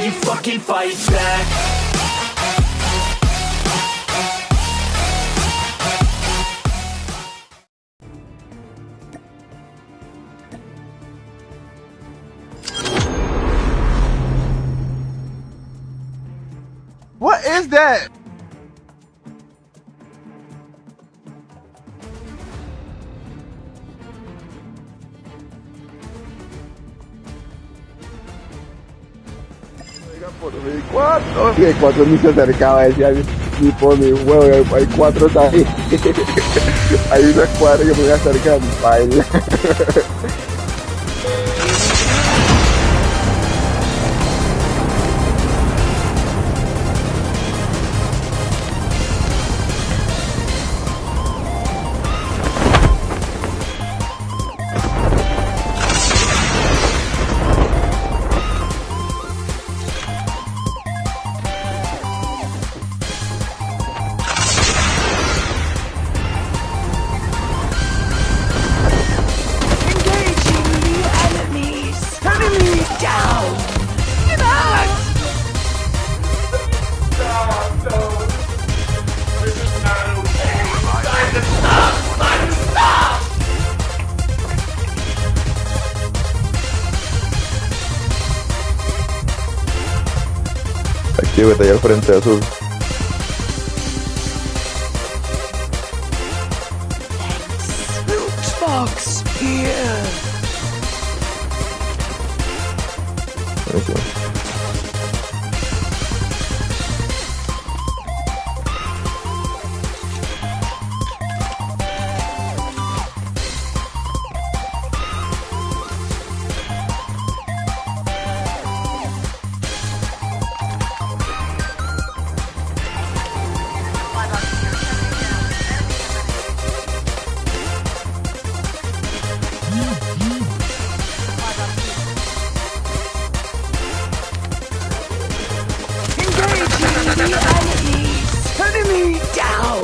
you fucking fight back. What is that? Por mi 4, que 4 ni se acercaba, decía ni por mi huevo, hay 4 ahí. Hay una escuadra que me voy a acercar, baila. Actívate ahí al frente azul. Xbox here. Buenísimo. Enemy down.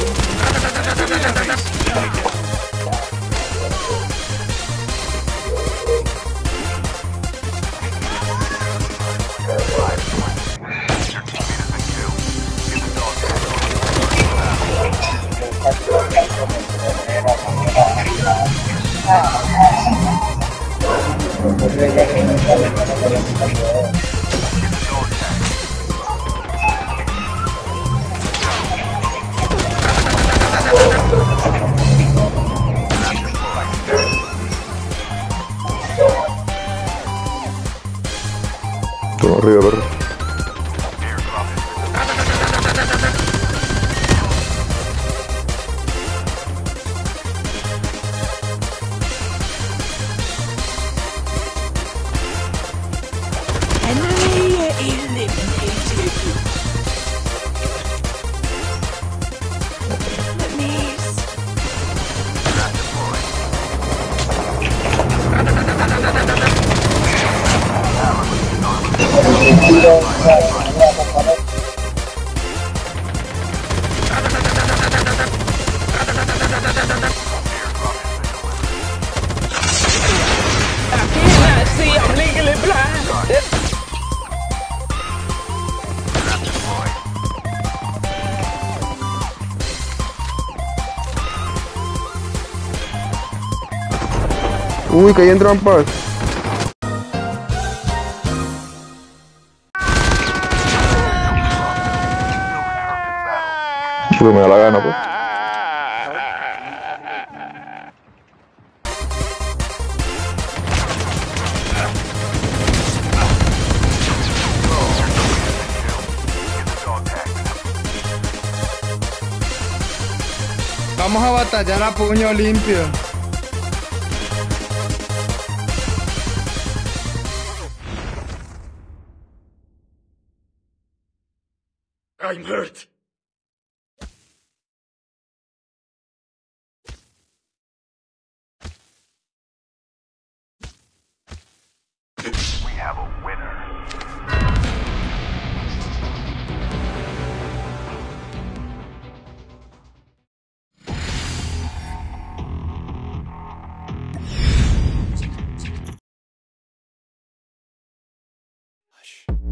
Toma arriba, perro. Enemy eliminated. Enemies. I'm legally blind. Uy, caí en trampas. Porque me da la gana, pues. Vamos a batallar a puño limpio. I'm hurt. We have a winner. Hush.